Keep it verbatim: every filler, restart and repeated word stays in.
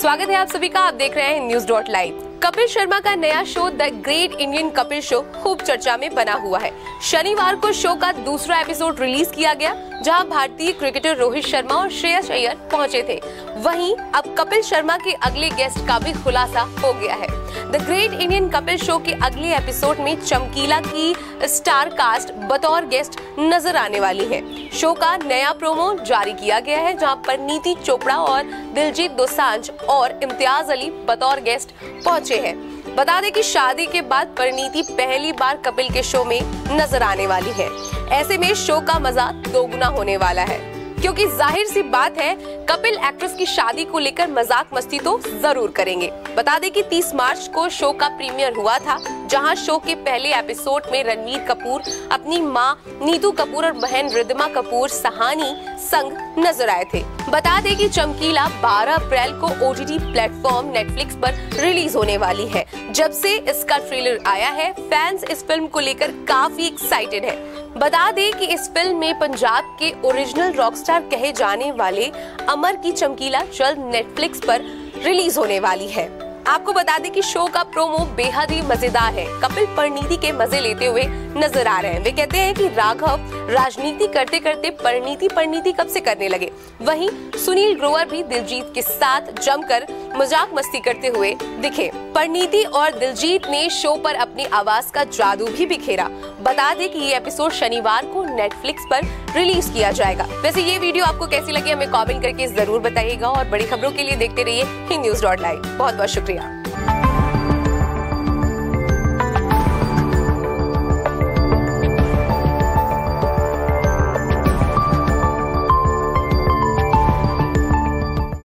स्वागत है आप सभी का। आप देख रहे हैं news dot live. Kapil Sharma का नया show the great Indian Kapil show खूब चर्चा में बना हुआ है। शनिवार को शो का दूसरा एपिसोड रिलीज किया गया, जहां भारतीय क्रिकेटर रोहित शर्मा और श्रेयस अय्यर पहुंचे थे। वहीं अब कपिल शर्मा के अगले गेस्ट का भी खुलासा हो गया है। The great Indian Kapil show के अगले एपिसोड में चमकीला की स्टार कास्ट बतौर गेस्ट नजर आने वाली है। शो का नया प्रोमो जारी किया गया है, जहां परिणीति चोपड़ा और दिलजीत दोसांझ और इम्तियाज अली बतौर गेस्ट पहुंचे हैं। बता दें कि शादी के बाद परिणीति पहली बार कपिल के शो में नजर आने वाली है। ऐसे में शो का मजा दोगुना होने वाला है, क्योंकि जाहिर सी बात है कपिल एक्ट्रेस की शादी को लेकर मजाक मस्ती तो जरूर करेंगे। बता दें कि तीस मार्च को शो का प्रीमियर हुआ था, जहां शो के पहले एपिसोड में रणवीर कपूर अपनी मां नीतू कपूर और बहन रिद्धिमा कपूर सहानी संग नजर आए थे। बता दें कि चमकीला बारह अप्रैल को O T T platform Netflix पर रिलीज होने वाली है। जब से इसका ट्रेलर आया है, फैंस इस फिल्म को लेकर काफी एक्साइटेड है। बता दें कि इस फिल्म में पंजाब के ओरिजिनल रॉकस्टार कहे जाने वाले अमर की चमकीला जल्द नेटफ्लिक्स पर रिलीज होने वाली है। आपको बता दें कि शो का प्रोमो बेहद ही मजेदार है। कपिल परिणीति के मजे लेते हुए नजर आ रहे हैं। वे कहते हैं कि राघव राजनीति करते करते परिणीति परिणीति कब से करने लगे। वहीं सुनील ग्रोवर भी दिलजीत के साथ जमकर मजाक मस्ती करते हुए दिखे। परिणीति और दिलजीत ने शो पर अपनी आवाज का जादू भी बिखेरा। बता दें कि ये एपिसोड शनिवार को नेटफ्लिक्स पर रिलीज किया जाएगा। वैसे ये वीडियो आपको कैसी लगी हमें कमेंट करके जरूर बताइएगा, और बड़ी खबरों के लिए देखते रहिए ही न्यूज डॉट लाइव। बहुत बहुत शुक्रिया।